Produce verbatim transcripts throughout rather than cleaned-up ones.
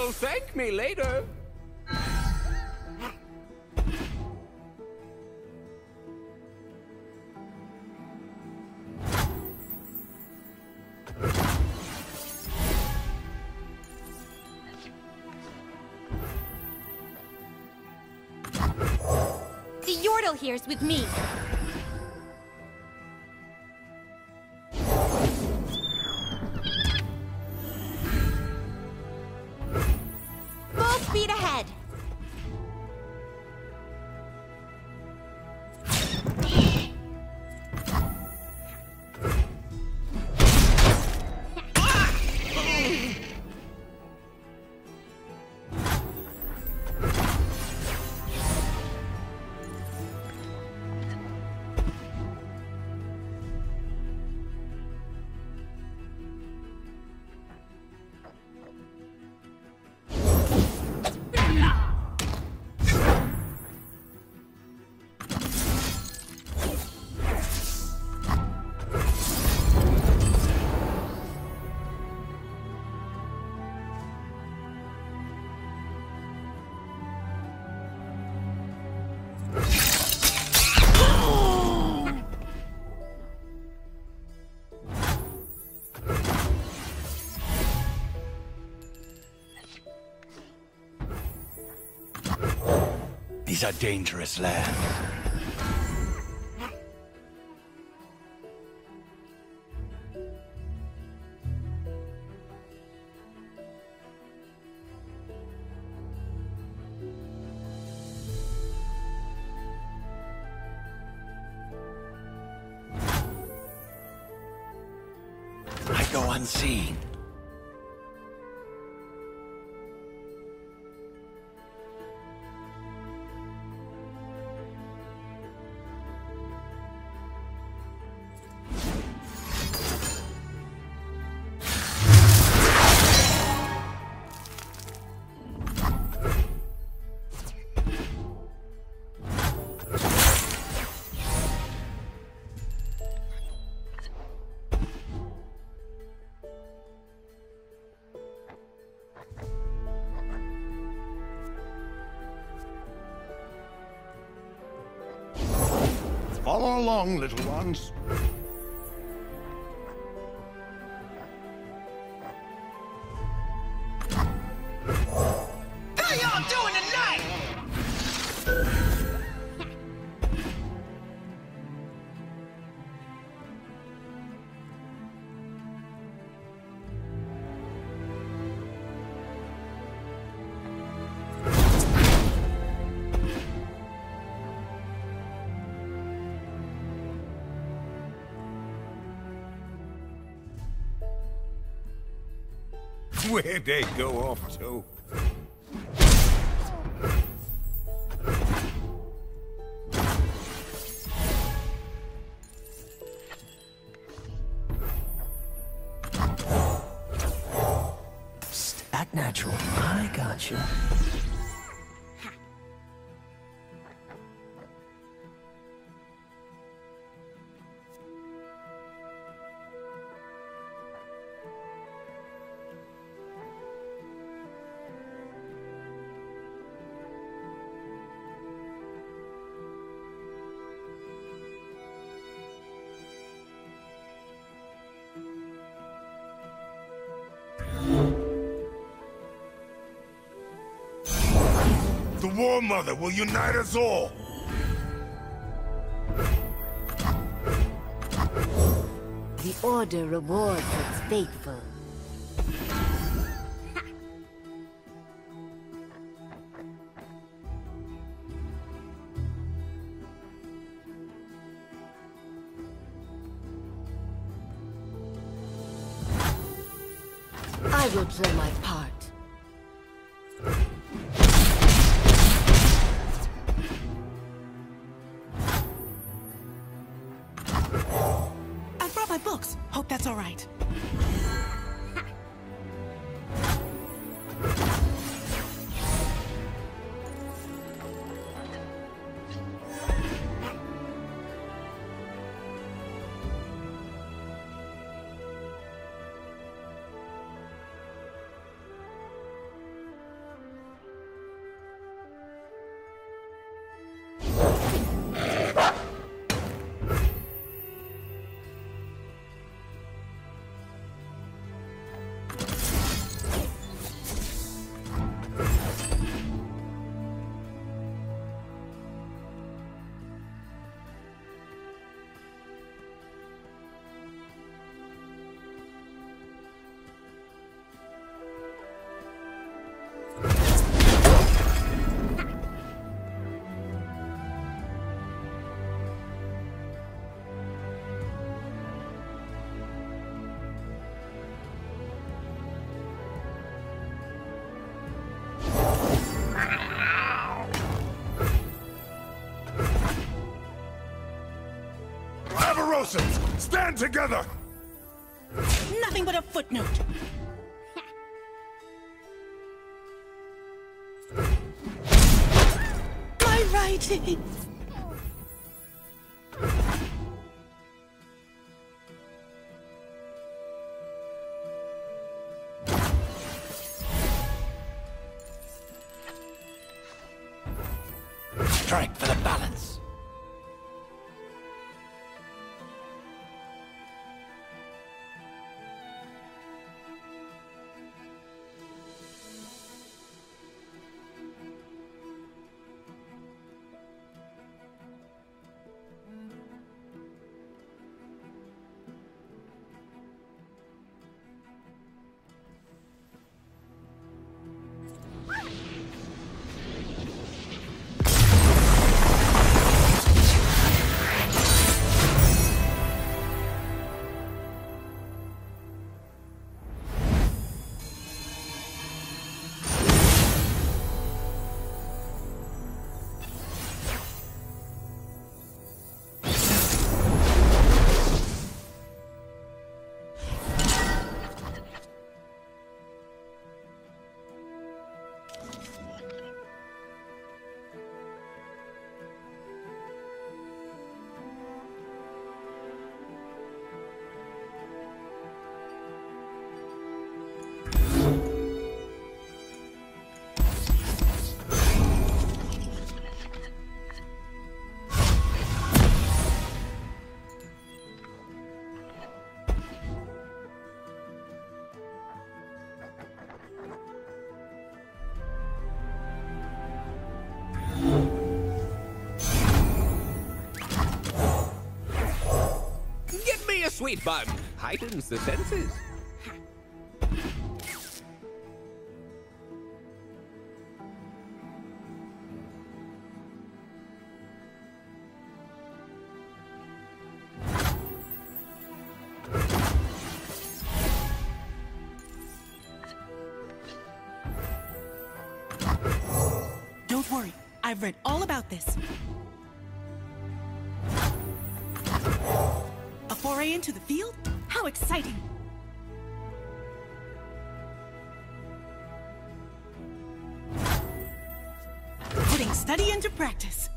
You'll thank me later. The Yordle here's with me. Full speed ahead. These are dangerous lands. I go unseen. Follow along, little ones. How y'all doing tonight? Where'd they go off to? Psst, act natural. I got you. The War Mother will unite us all! The Order rewards its faithful. I will play my part. I brought my books. Hope that's all right. Assassins, stand together! Nothing but a footnote. My writing. Strike for the balance. Sweet bun heightens the senses. Don't worry, I've read all about this. A foray into the field? How exciting! Putting study into practice.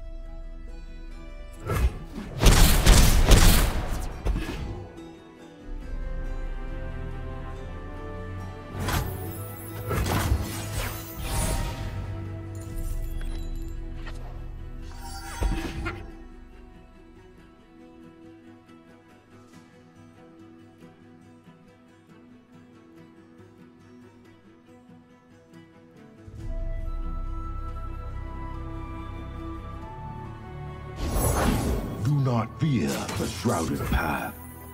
Do not fear the shrouded path.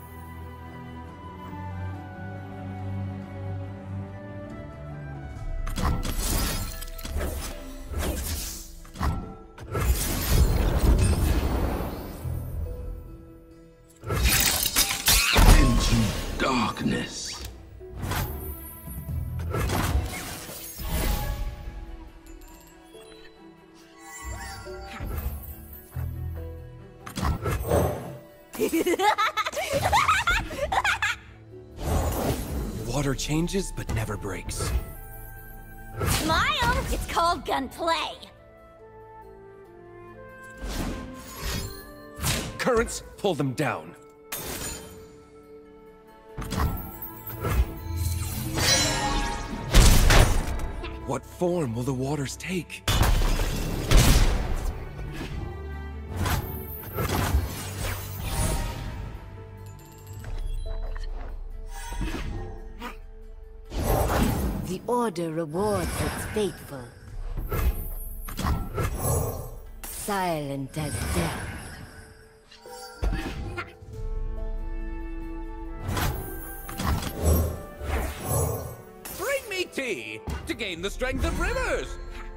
Into darkness. Water changes, but never breaks. Smile! It's called gunplay. Currents, pull them down. What form will the waters take? The Order rewards its faithful. Silent as death. Bring me tea to gain the strength of rivers.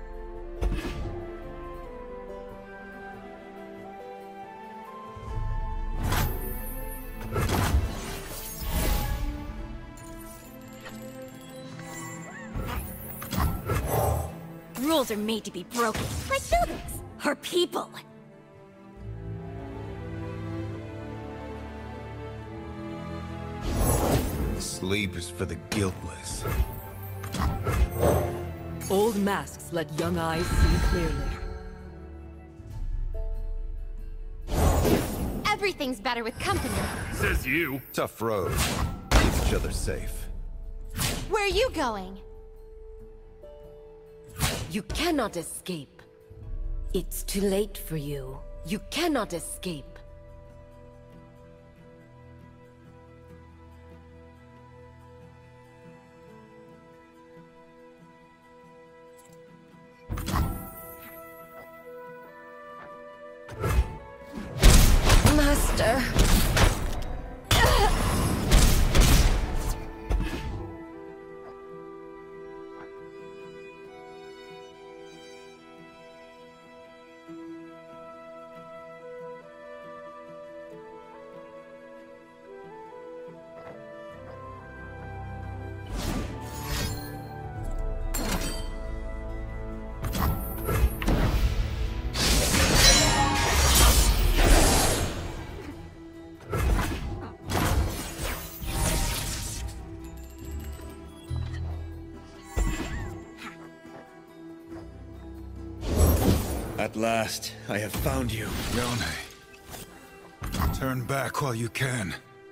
Rules are made to be broken, like buildings or people. Sleep is for the guiltless. Old masks let young eyes see clearly. Everything's better with company. Says you. Tough road. Keep each other safe. Where are you going? You cannot escape. It's too late for you. You cannot escape. Master. At last, I have found you. Yone. Turn back while you can.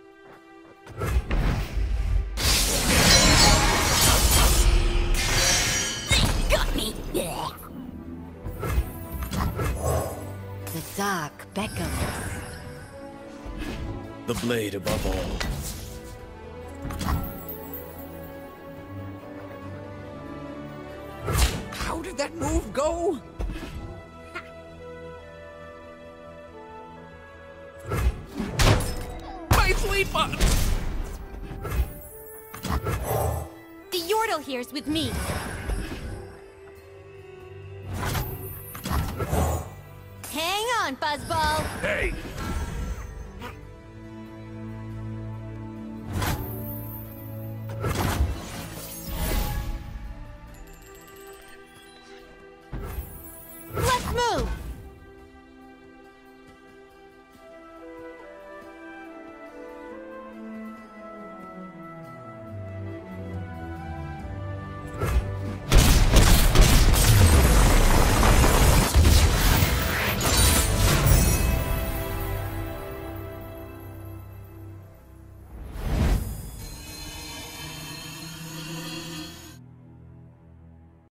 Got me! The dark beckons. The blade above all. How did that move go? My sweet button! The Yordle here's with me. Hang on, Fuzzball. Hey,